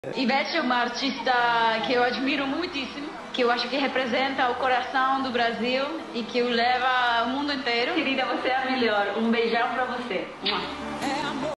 Ivete é uma artista que eu admiro muitíssimo, que eu acho que representa o coração do Brasil e que o leva ao mundo inteiro. Querida, você é a melhor. Um beijão pra você.